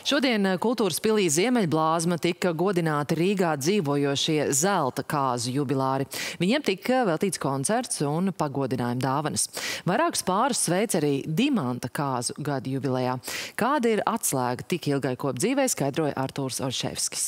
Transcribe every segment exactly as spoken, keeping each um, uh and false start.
Šodien Kultūras pilī Ziemeļblāzma tika godināti Rīgā dzīvojošie zelta kāzu jubilāri. Viņiem tika veltīts koncerts un pagodinājuma dāvanas. Vairākus pārus sveic arī Dimanta kāzu gada jubilejā. Kāda ir atslēga tik ilgai kopdzīvē, skaidroja Artūrs Orševskis.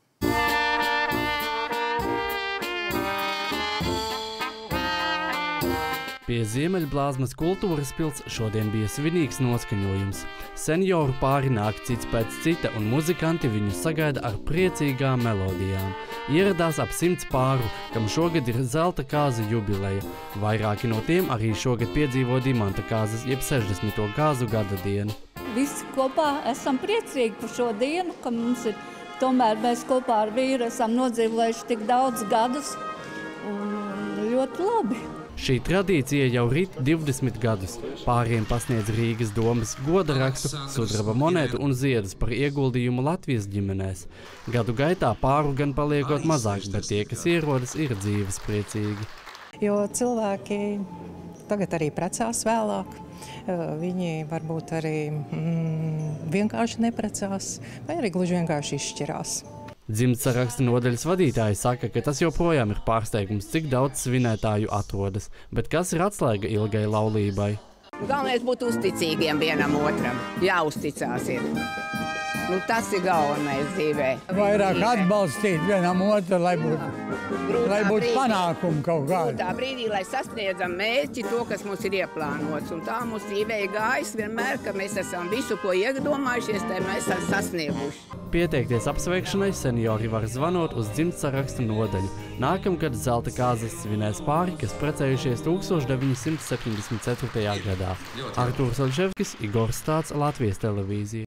Pie Ziemeļblāzmas kultūras pils šodien bija svinīgs noskaņojums. Senioru pāri nāk cits pēc cita, un muzikanti viņu sagaida ar priecīgām melodijām. Ieradās ap simts pāru, kam šogad ir zelta kāzu jubileja. Vairāki no tiem arī šogad piedzīvo Dimanta kāzas, jeb sešdesmito kāzu gada dienu. Visi kopā esam priecīgi par šo dienu, ka mums ir, tomēr mēs kopā ar vīru esam nodzīvojuši tik daudz gadus, un ļoti labi. Šī tradīcija jau rit divdesmit gadus. Pāriem pasniedz Rīgas domas goda rakstu, sudraba monētu un ziedus par ieguldījumu Latvijas ģimenēs. Gadu gaitā pāru gan paliekot mazāk, bet tie, kas ierodas, ir dzīves priecīgi. Jo cilvēki tagad arī precās vēlāk. Viņi varbūt arī mm, vienkārši neprecās, vai arī gluži vienkārši izšķirās. Dzimtsaraksta nodaļas vadītāji saka, ka tas joprojām ir pārsteigums, cik daudz svinētāju atrodas. Bet kas ir atslēga ilgai laulībai? Galvenais būt uzticīgiem vienam otram. Jāuzticās ir. Nu, tas ir galvenais dzīvē. Vairāk atbalstīt vienam otru, lai būtu lai būt panākumi kaut kādi. Tā brīdī, lai sasniedzam mērķi, to, kas mums ir ieplānots. Un tā mums dzīvē ir gājis vienmēr, ka mēs esam visu, ko iedomājušies, tai mēs esam sasnieguši. Pieteikties apsveikšanai seniori var zvanot uz dzimtsaraksta nodaļu. Nākamgad zelta kāzas svinēs pāri, kas precējušies tūkstoš deviņi simti septiņdesmit ceturtajā gadā. Artūrs Orševskis, Igors Stāts, Latvijas televīzija.